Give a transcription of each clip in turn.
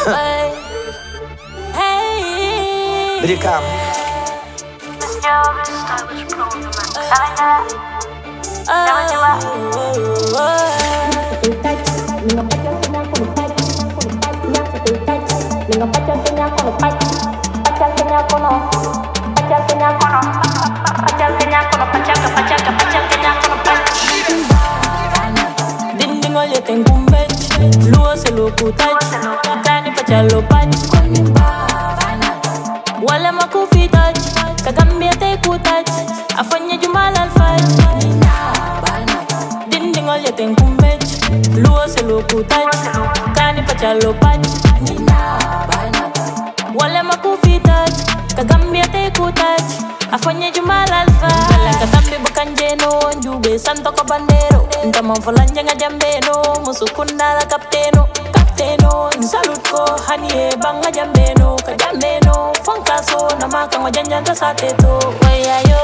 Hey, Brikam. Dindingol yo tengo un bech, luo se lo kutach, kani pachalo pach. Wala makufitach, kagambia te kutach, afanya jumal alfach. Dindingol yo tengo un bech, luo se lo kutach, kani pachalo pach. Wala makufitach, kagambia te kutach, afanya jumal alfach. Katambi bukanjeno, njube santo kabandero. Ndama mfalanja nga jambeno, musukunda la kapteno. Kapteno, nsalut ko, hanie banga jambeno. Kajambeno, fonkaso, namaka ngojanja sateto. Weyayo,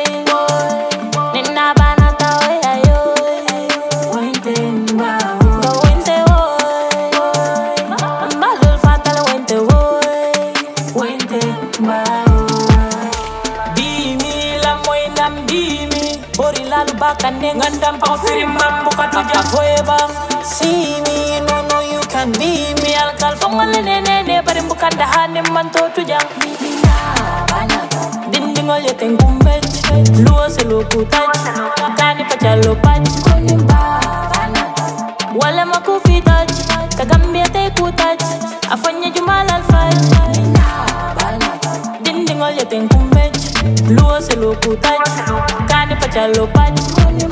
nina banata weyayo. Wente mbao, go wente woy. Mbalul fatale wente woy. Wente mbao. Dimi la moinam dimi. Bori lalu bakane ngandam pang firimam buka tuja foebang. See me, no you can be me. Alkal fongale nene bari bukan dahane manto tujang. Dindingol yo tengo un bech, luo se lo kutach, kani pachalo pach. Wala makufitach, kagambia te kutach, afanya jumal alfach. Dindingol yo tengo un bech, luo se lo kutach, kani pachalo pach.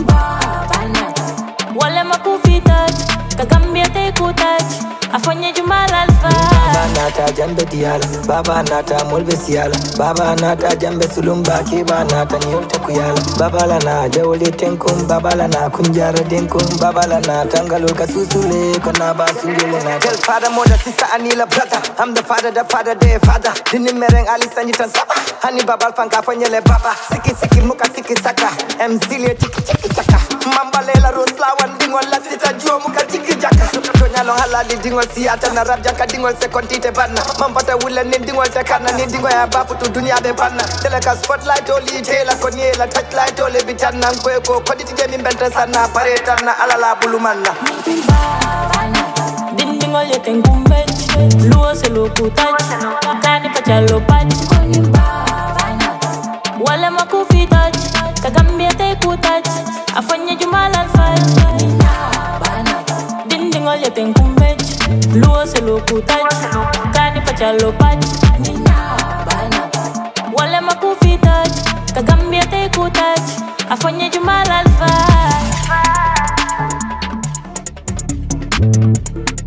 Wala makufitach, kagambia te kutach, afanya jumal alfach. Baba nata jambe diala, baba nata mulbe siala, baba nata jambe sulumba kiba nata nyolte kuyala. Baba lana jawle tenkum, baba lana kunjara denkum, baba lana tangalo kasusule kona basungele na. Tell father, mother, sister, Anila, brother. I'm the father, their father. Dini mereng ali sanyitan saba. Hani babal fanka fanyele baba. Siki muka siki saka. Mzile tiki taka. Mamba lela roslawan dingol la sita juo muka tiki jaka. Tonya long halali dingol siata na rap jaka dingol sekontite bana. Mambata wula ni dingol takana ni dingol ya bapu tu dunia be bana. Teleka spotlight oli tela koniela touchlight oli bitana nkweko koditi jemi mbente sana paretana alala bulumana. Dindingol yo tengo un bech, luo se lo kutach, kani pachalo pach. Wala makufitach, kagambia te kutach, afanya jumal alfach. Dindingol yo tengo un bech, luo se lo kutach, kani pachalo pach. Wala makufitach, kagambia te kutach, afanya jumal alfach.